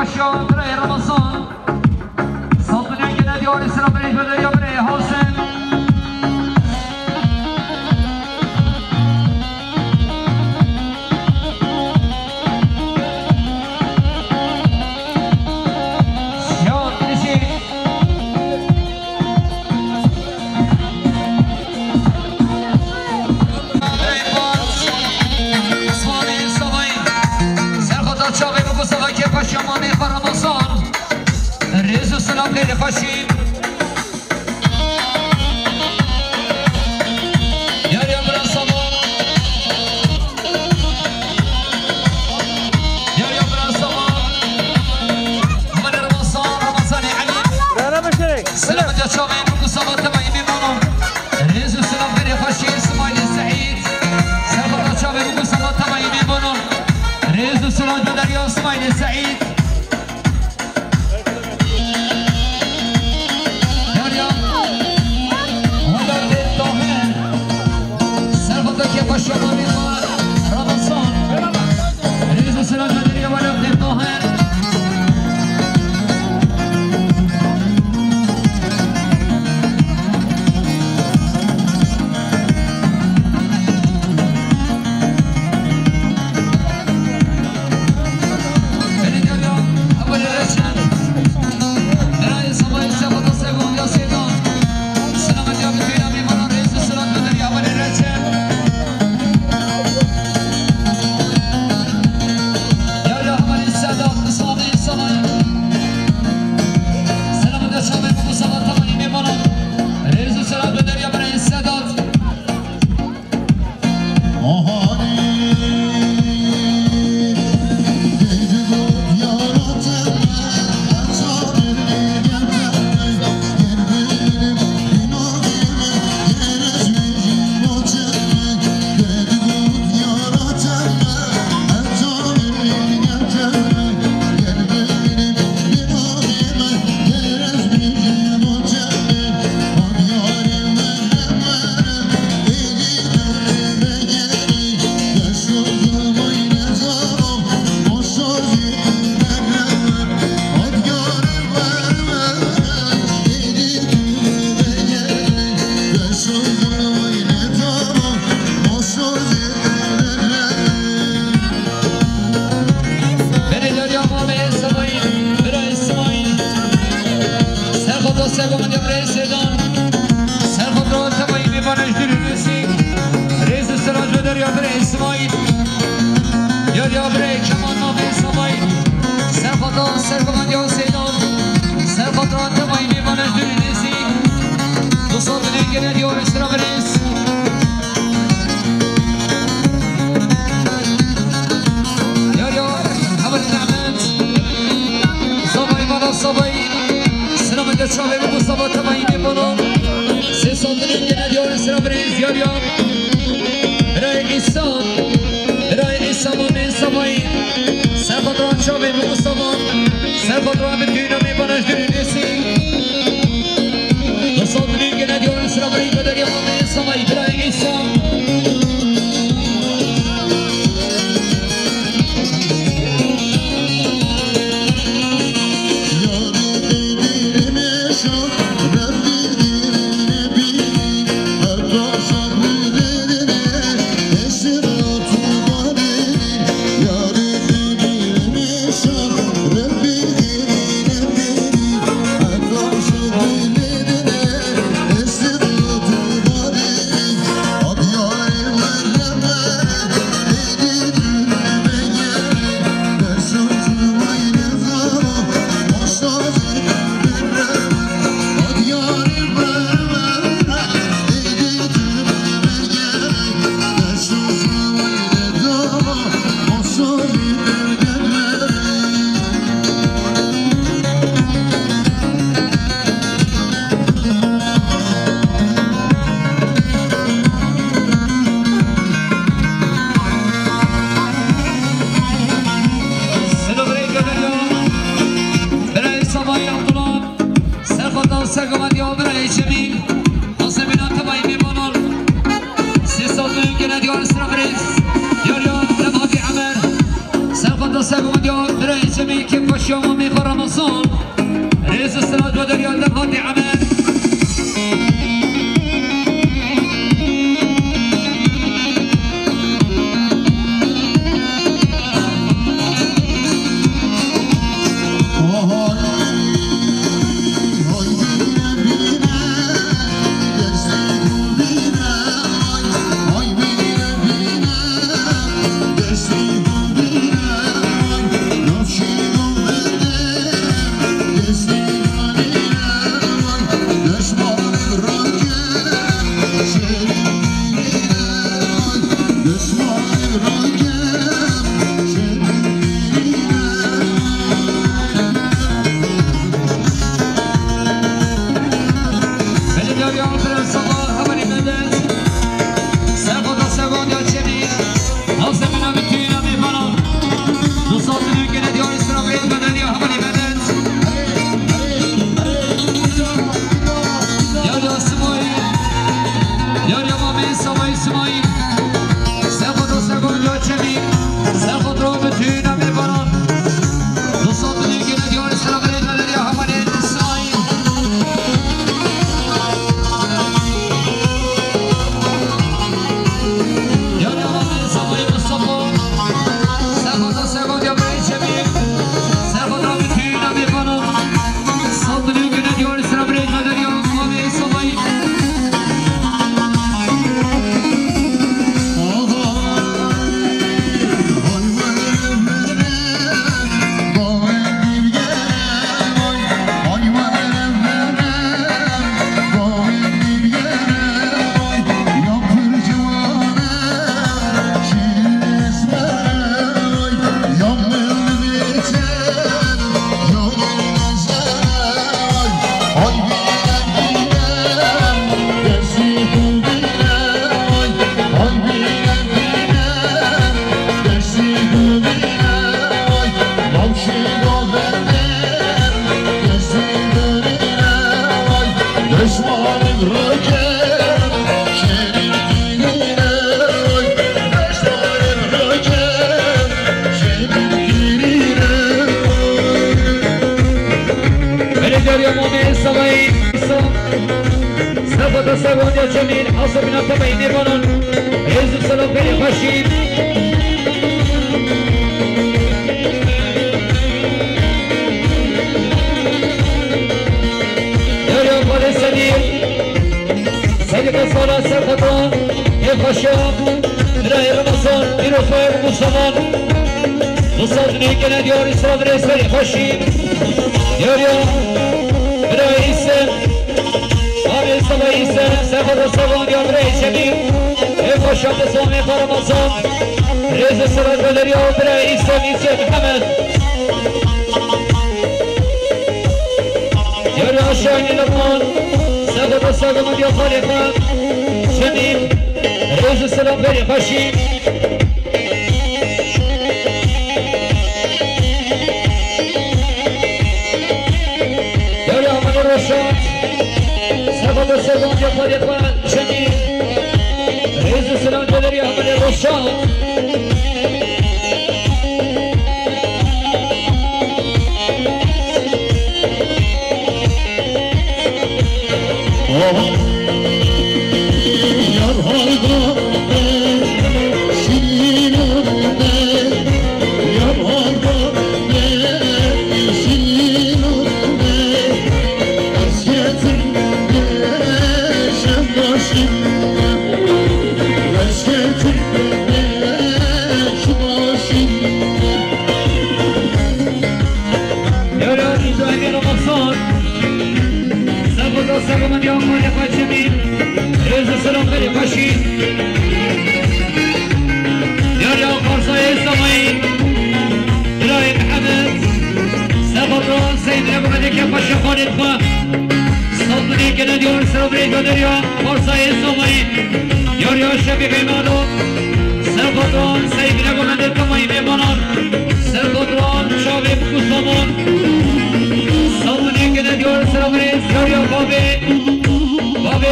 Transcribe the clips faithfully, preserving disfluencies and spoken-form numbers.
باشیان برای رمضان صدنه که ندیار اسلام برای بده یا برای حسن شمانه فرماسان رز و سلام خیلی خوشیم یاری امران سامان یاری امران سامان من رمضان رمضان علیم سلام جا چاوین بگو سامان تبایی میمانم رز و سلام خیلی خوشیم اسماعیل سعید سلام جا چاوین بگو سامان تبایی میمانم رز و سلام جا دریا اسماعیل سعید شمانه رمضان رئیس سراج مدنی ولایت طاهر Shut چمی که پاشیامو میخورم آسان ریز سناد و دریا دمهاتی عمل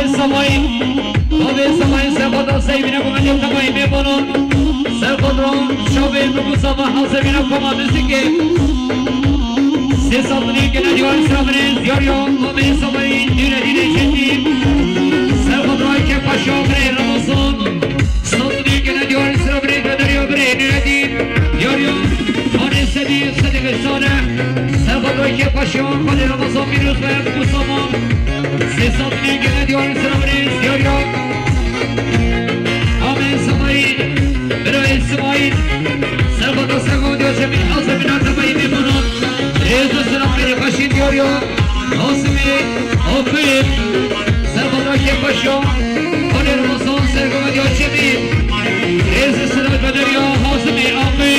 Samay, Samay, Samay, Samay, Samay, Samay, Samay, Samay, Samay, Samay, شوفي بمصطفى حاصبين وكوماندسيكي سيصدني كنا ديوان سرابرين دياريو مامي صبرين دينا دينا جديد سرخد راي كفاشو برين رمضان صدني كنا ديوان سرابرين بدريو برين نادين دياريو ماني سديد صديق الصالح سرخد راي كفاشو برين رمضان ميروس بيان مصطفى سيصدني كنا ديوان سرابرين دياريو مامي صبرين براي اسماعيل سرخد راي جميع حاصل من عتبي بمنون ريزو السلام عليكم خشين ديوريو حاسمي حافظ سرخد راي كفاشو برين رمضان سرخد راي جميع ريزو السلام بدريو حاسمي آمين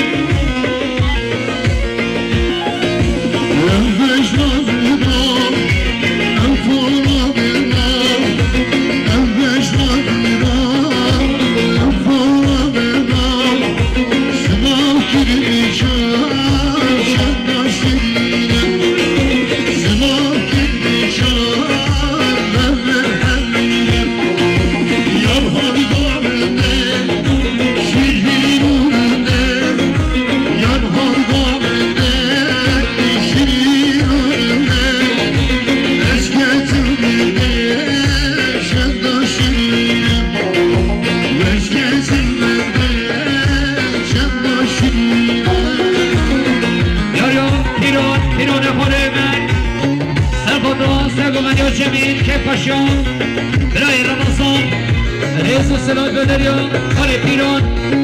جميل كيف الشام براي رمضان رئيس السلام بدريو خالد بيرون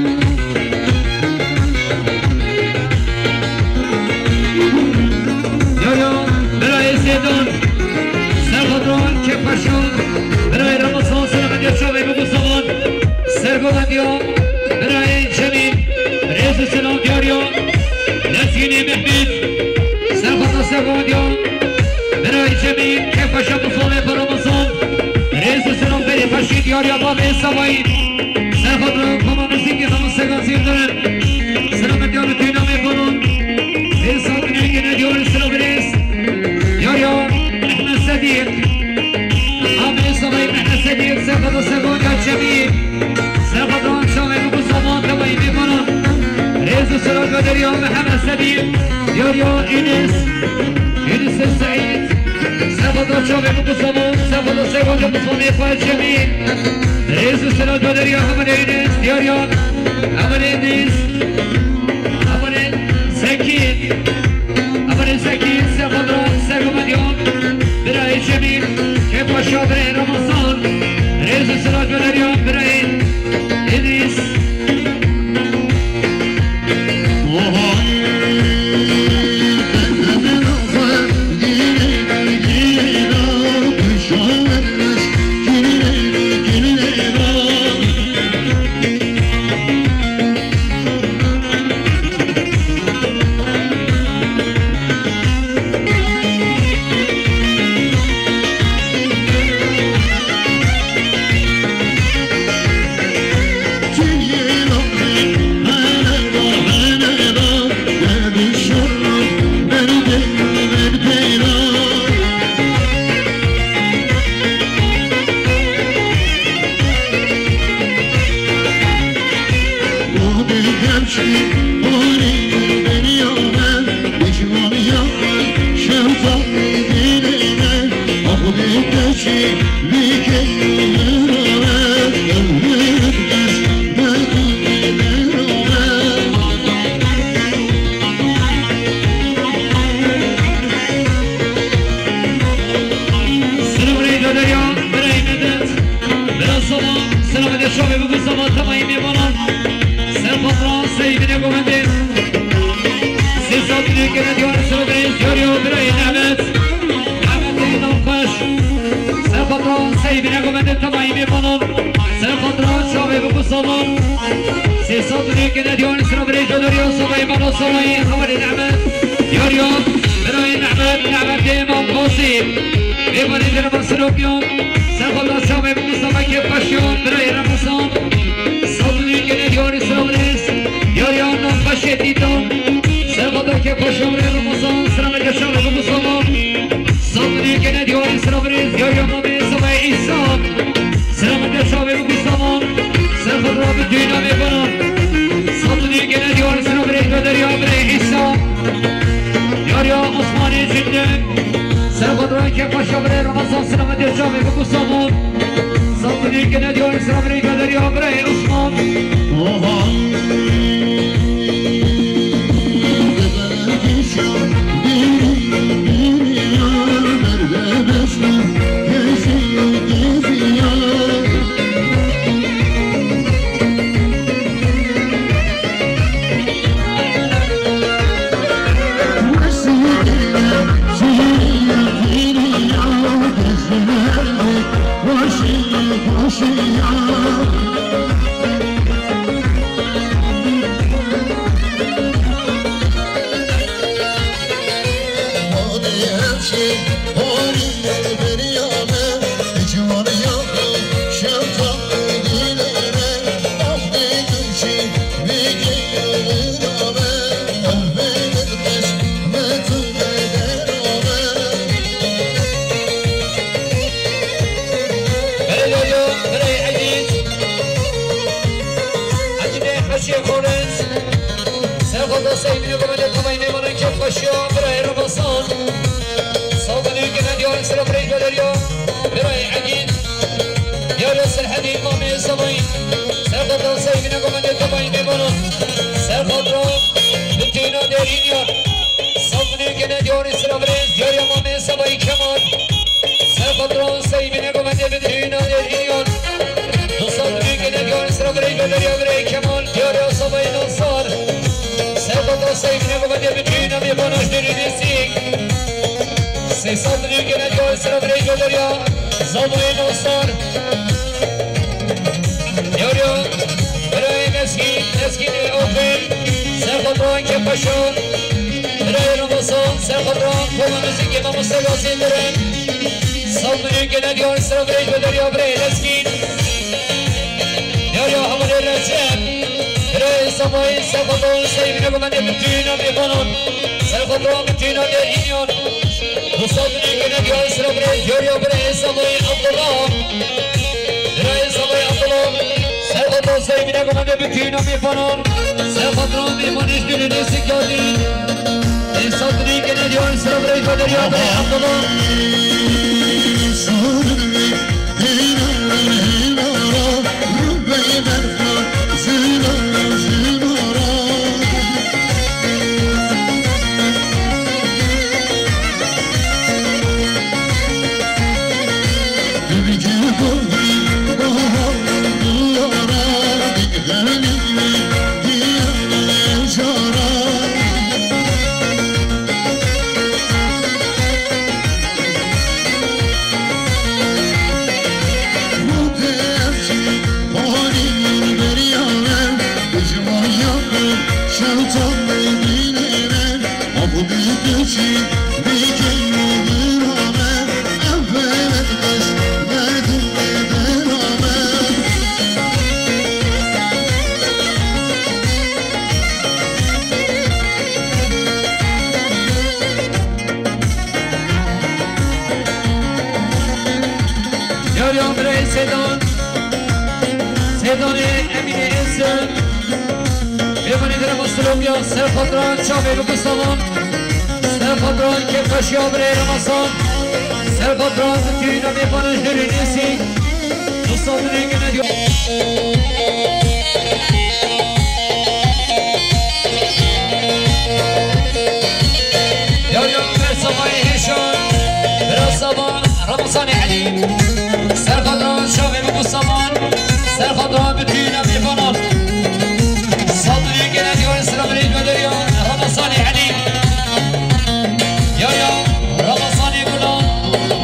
يوريو براي سيدون سرخدرون كيف الشام براي رمضان سلام ديو شوي بمصطفى سرقودان ديو براي جميل رئيس السلام ديوريو نسيني محمد سرخدرون سرقودان ديو براي جميل كيف شاب صومي برمضان رئيس السلام بري فرشيد يار يا بابي السوايد سرخد كما مسيكي خمس سكان سيردرن سلام ديار تينا ميقونون إنسان نيجينا ديار السلام رئيس يار يا احنا صديق عامل السوايد احنا صديق سرخد سكان يا جميل سرخد ران شامي بمصطفى تبعي ميقونون رئيس السلام بدر يا محمد صديق يار يا إنس إنس السعيد سرخد شامي بمصطفى سرخد سكان يا مصطفى فايد جميل رئيس السلام بدر يا محمد إنس يار يا محمد إنس محمد سكين محمد سكين سرخد ران سكان يوم براي جميل كيف شابري رمضان رئيس السلام بدر يا براي إنس شامي بكو صابون صابوني كنا ديون سرابري قدر يا بري عثمان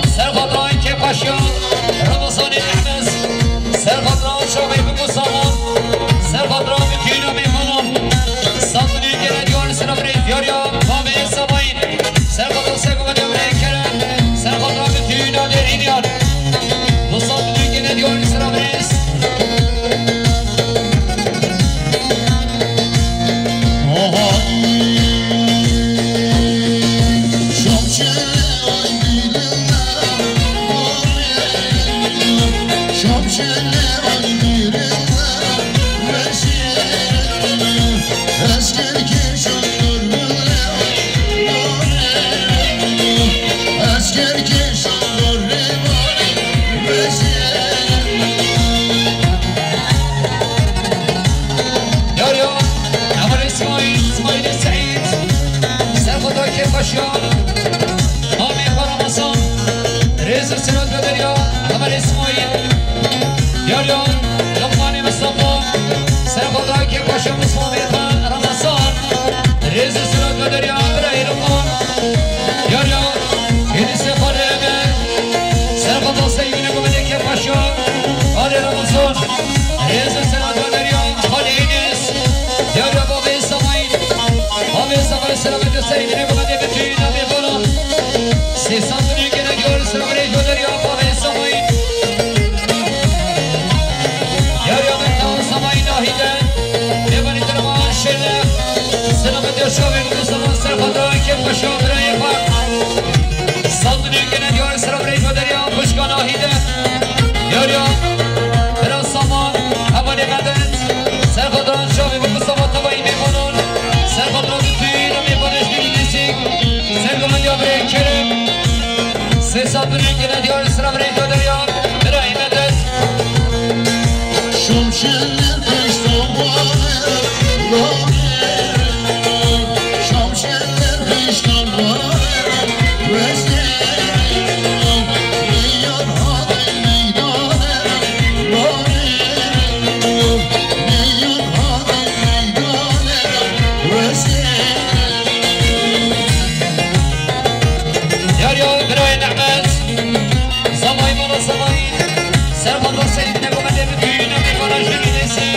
Ramazan Ahmed, Serhat Ramazan Şahin bu zaman پاشیان آمی فراماسان ریز سرات بدریا همه اسماعیل یاریان لقمانی مصطفى سرخدای که پاشا مسلمی خان رمضان ریز سرات بدریا برای لقمان یاریان این استفاده امن سرخدا سیمینه گمده که پاشا آل رمضان ریز سرات بدریا خال اینس یاریا بابی سماین بابی سماین سرابت سیمینه گمده بتوی نمی بولا سیسان دنیا که نگیار سرابت بدریا بابی سماین یاریا منتان سماین ناهیده ببانی درمان شده سلامت شاوی مصطفى سرخدا که پاشا برای خان سال دنیا که نگیار سرابت بدریا خوشگاه ناهیده یاریا برای سامان حوالی مدد سرخدان شاوی مصطفى تبایی میمونون سرخدان توی رو میبانش میگیدیسیک سرگمان یا برای کرم سه سال دنیا که نگیار سرابت بدریا برای مدد شمشیر پیشتوانه لانه شمشیر پیشتوانه وزنه میان ها میدانه لانه میان ها میدانه وزنه یاریا برای نعمت زمای مالا زمای سرخدا سید نگومده ببینه میکنه شنیدسی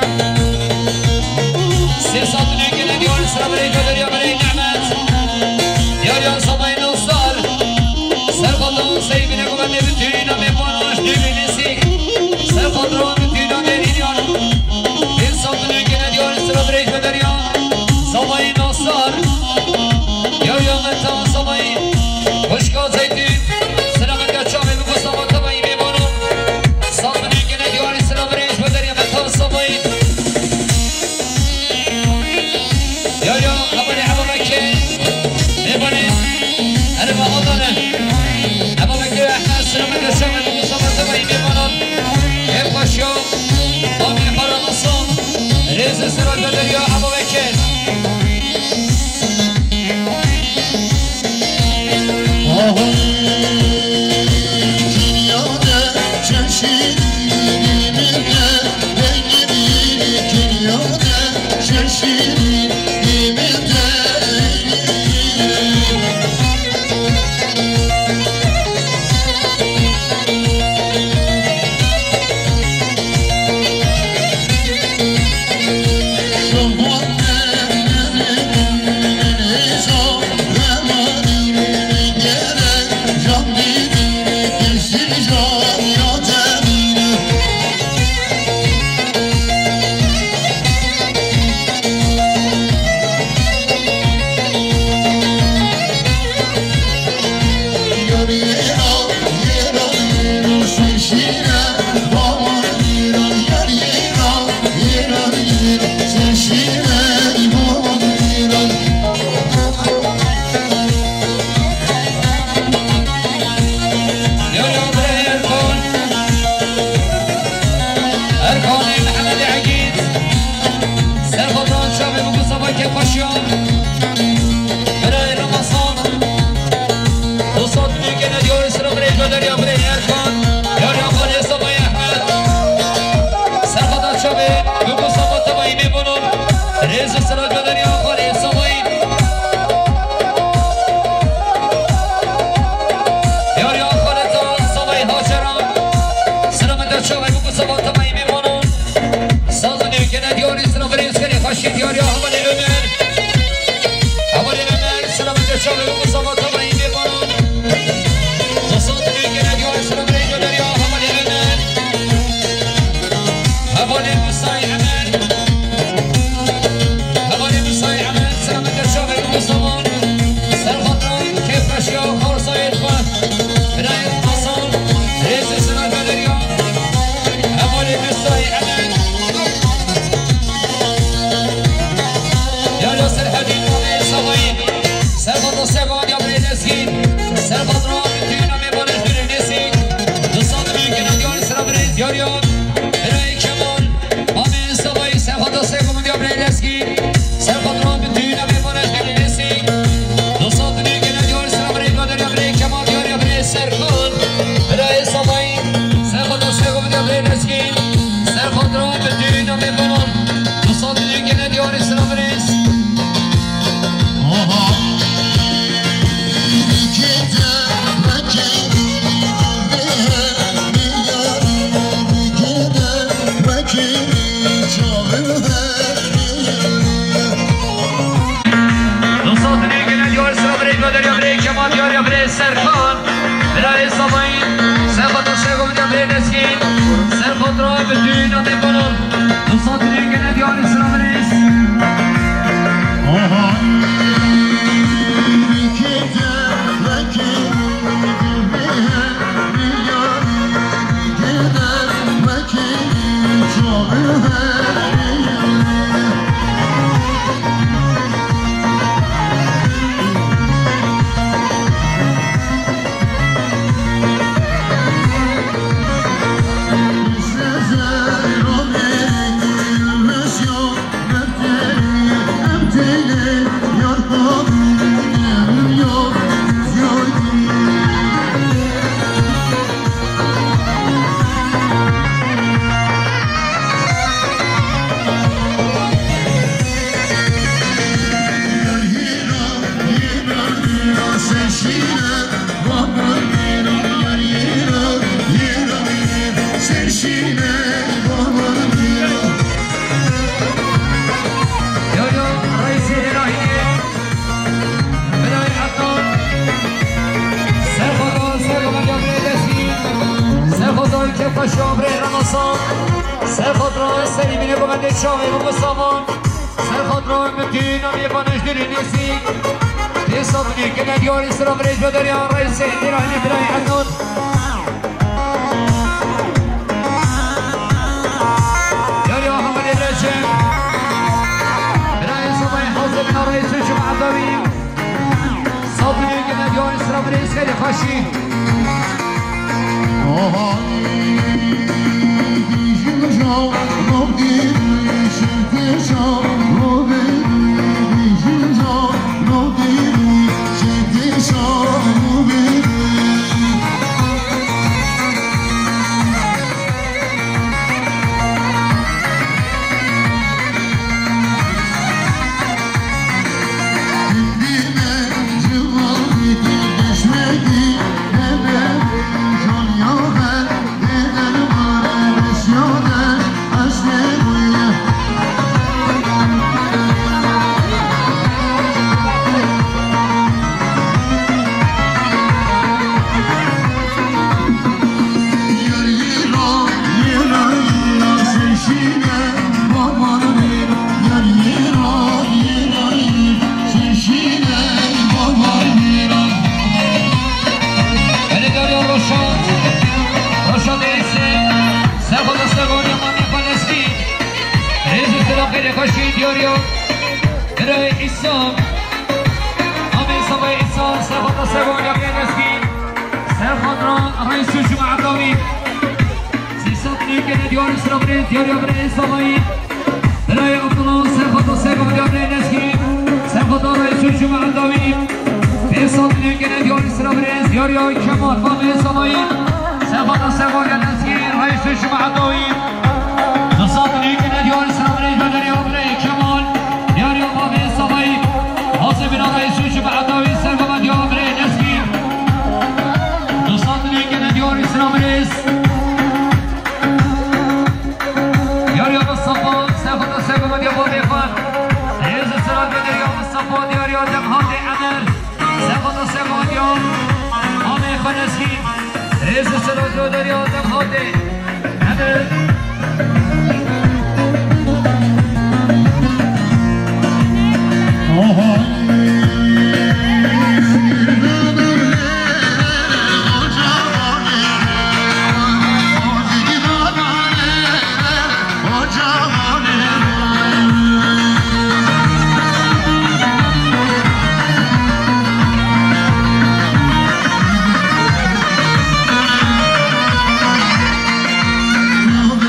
سه سال دنیا نگیار سر برای جدریا برای نعمت یاریا زمای نو سال سرخدا سید نگومده ببینه میکنه شنیدسی سرخدا ببینه میریان این سال دنیا نگیار سر برای جدریا زمای نو سال یاریا متا زمای خوشگاه زیدی سلامت گچامه بگوستم و تبایی میمانم سامنه که نگیاری سلام ریش بدریا متا زمای یاریا خبری حبا مکه میبانه هر با آدانه حبا مکه احمد سلامت گچامه بگوستم و تبایی میمانم هم باشیا آمین فراماسان ریز سرات بدریا حبا مکه dünyada şaşırdım dünyada şaşırdım Sen patron bütün abi bana gelirsin. Dostum كمان دياري بري سرخان برای ساماین سرخوت و سرگم دیابری نسکین سرخوت را به دوینا میکنم دوستان دیگه دیاری سلام ریس شامره رمضان سرخوت را سری مینه بمنده شامه بگو سامان سرخوت را مکین و میبانش دلی نیسی پیسابونی که ندیاری سلام ریج بدریان رئیس ایرانی برای حنون یاری محمد رجب برای صبای حوزه بنا رئیس جمع عدوی صابونی که ندیاری سلام ریج خیلی خوشی دیاری برای سامایی برای عبدالله سرخوت و سرگم دیاری نسکی سرخوت و رئیس جمع عدوی پیسات نیگه دیاری سرا برای دیاری های کمال فامه سامایی سرخوت و سرگم نسکی رئیس جمع عدوی دوستان نیگه دیاری سرا برای بدری برای کمال دیاری فامه سامایی حاضر بنا رئیس جمع عدوی سرگم دیاری برای نسکی دوستان نیگه دیاری سرا برای رئیس سلام دریا دم هاته Oh,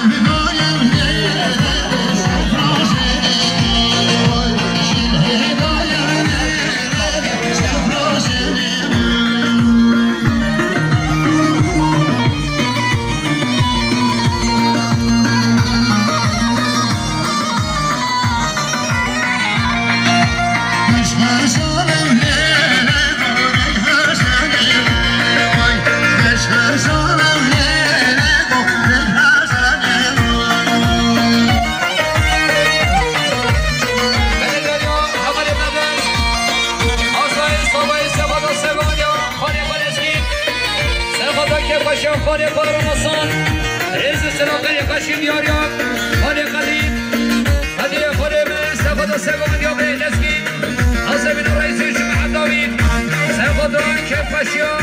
خالي قال رمضان رئيس السلام غير خشين ياريان خالي قديم هدي خالي من سفد السقم اليوم نسكين حسب من الرئيس الجماعة الداوين سفد ران كيف خشيان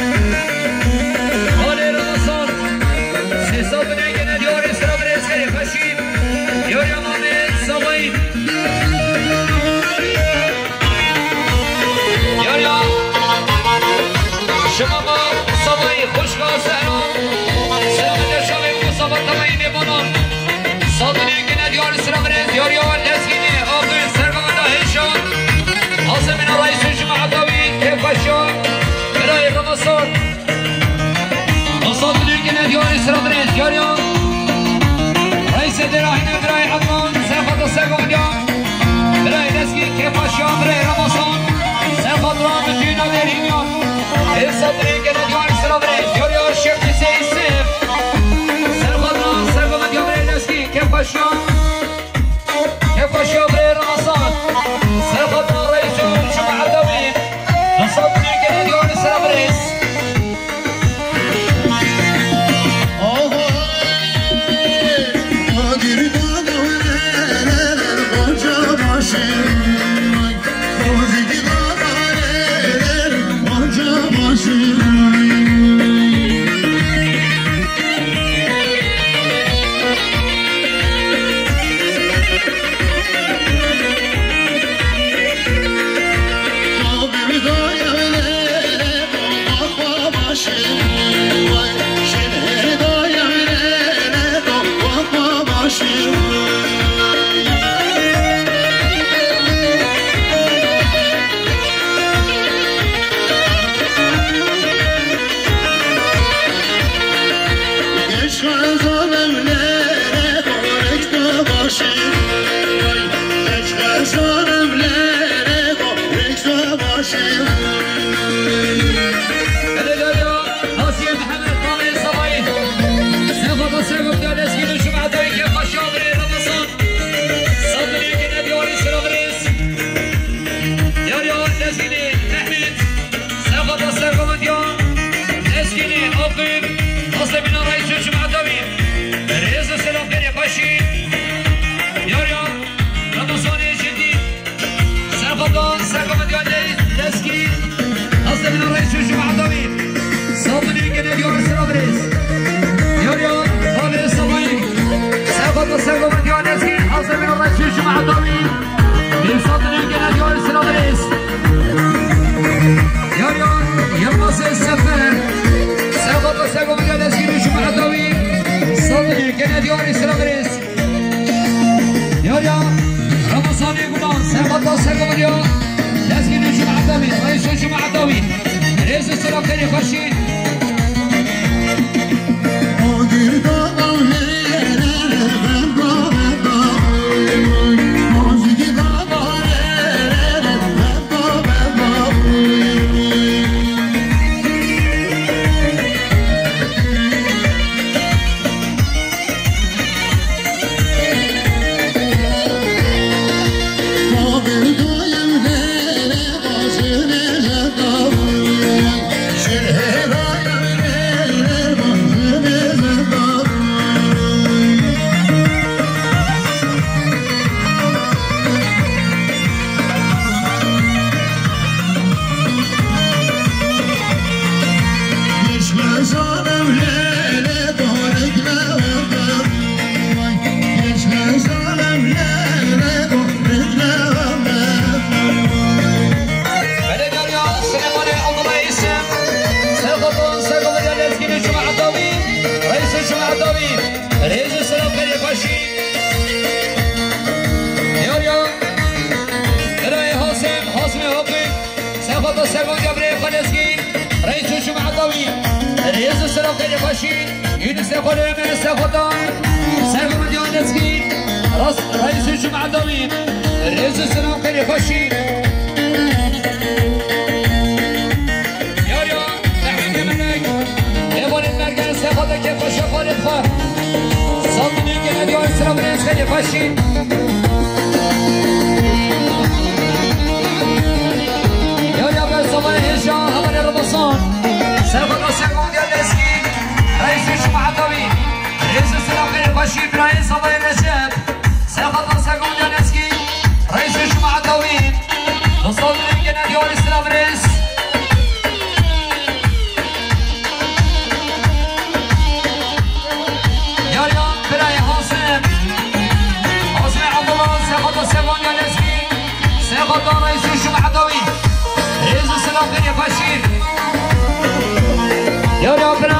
خالي رمضان سيصاب نيجن اليوم السلام رئيس غير خشين ياريان مامين سوين ياريان شماما صباي خوشگاه سهران سلام دشاوی مصابت تمایی میبانان صادنی که ندیار سلام رز یاریان لسگینی آقای سرگامده هیشان آسمین رئیس جماعت داوی کفشان برای رمضان صادنی که ندیار سلام رز یاریان رئیس دراهیم برای عدمان سرخط سرگامده برای لسگین کفشان برای رمضان سرخط رام جینا دریمیان صادنی که ندیار سلام رز یاریان شرط سیسف كيف الشام كيف الشام غير رمضان سيخدنا رئيس الجماعة الداوين نصبني قليل يونس السلام رئيس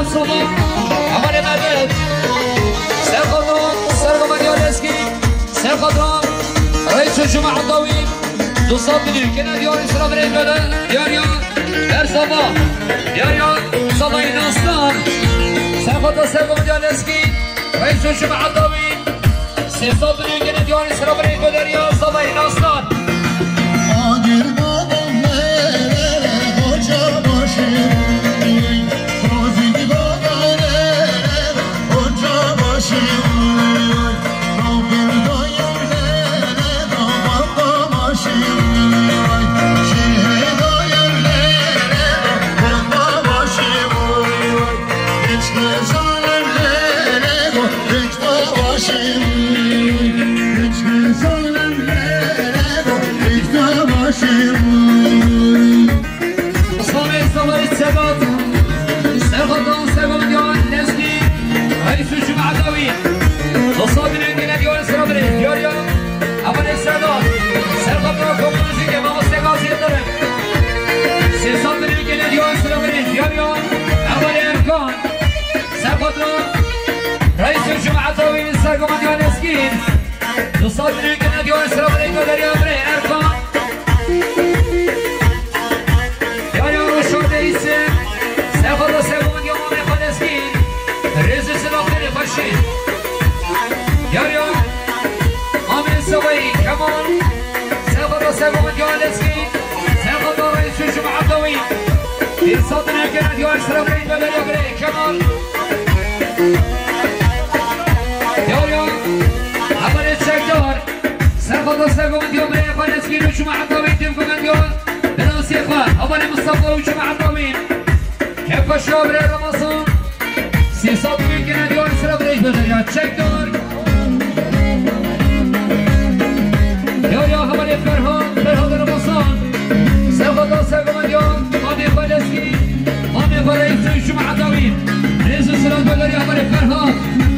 صبح عمر مدد سرقدران سرقمان يالسكي سرقدران رئيس الجماعة الطويل دوستان بدون كنا ديار إسلام رئيس بدن دياريان در صبح دياريان صبح ناستان سرقدران سرقمان يالسكي رئيس الجماعة الطويل سيصاب بدون كنا ديار إسلام رئيس بدن دياريان صبح ناستان رئيس الجماعة الطويل سرقمان يالسكين دوستان بدون كنا ديار إسلام رئيس بدن دياريان أركان دياريان روشاد إيسم سرقدران سرقمان يالسكين رئيس السلام خير فشي دياريان عامل السوي كمان سرقدران سرقمان يالسكين سرقدران رئيس الجماعة الطويل دوستان بدون كنا ديار إسلام رئيس بدن دياريان كمان دياريان عمر السردار سرقدران سرقمان يالسكين وجماعة الطويل تنفقن ديار بناصيخة عمر مصطفى وجماعة الطويل كيف الشعب رمضان سيصاب ممكن أن يوم سلام ريش بدريا تشكر يا يا خبر فرهان فرهان رمضان سرقدران سرقمان يوم مامي فلسطين مامي فريس الجماعة الطويل رئيس السلام بدريا خبر فرهان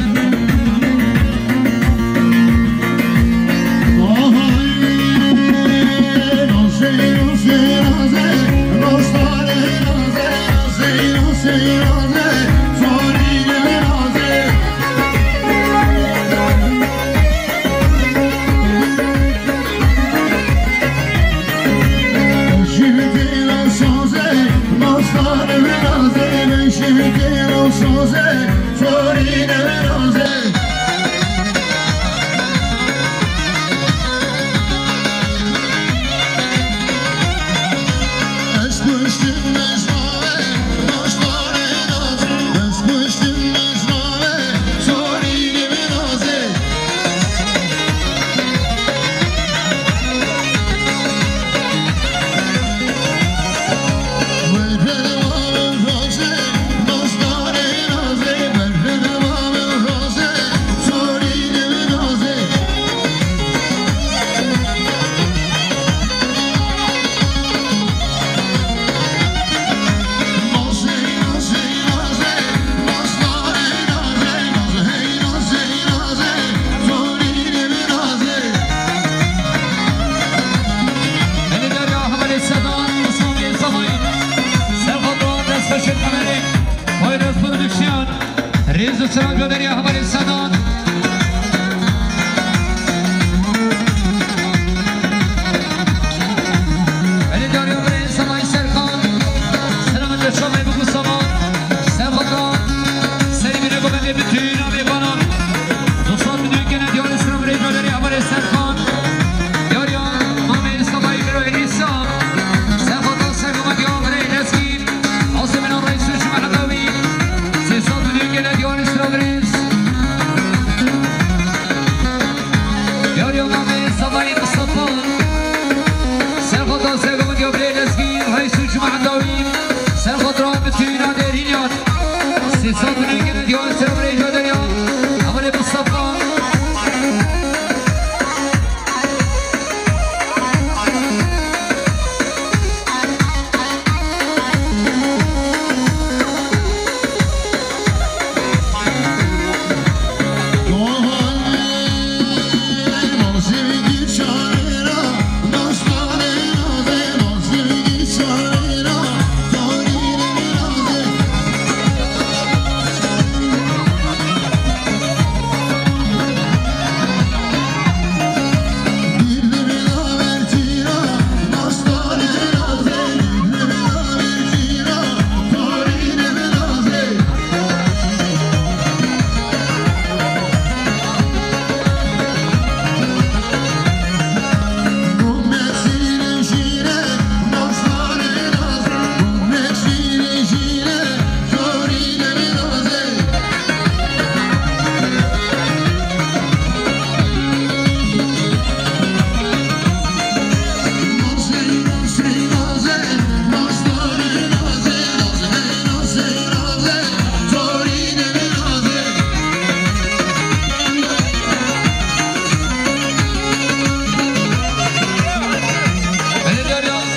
رئيس السلام بدريا خبر السادات علي داريو برئيس سماي سرخان سلامت الشامي بكو سمان سرخان سري من قبل بتوين آبی بانان دوستان بدون کنه دیار اسلام رئیس بدريا خبر سرخان داريان مامي سماي بروی نیسان سرخان سرخان دیار برئیس اسکین عاصم من رئیس الجماعة الطويل سيصاد بدون کنه دیار اسلام رئیس داريان مامي سماي مصطفى سرخان سرخان دیار برئیس اسکین رئیس الجماعة الطويل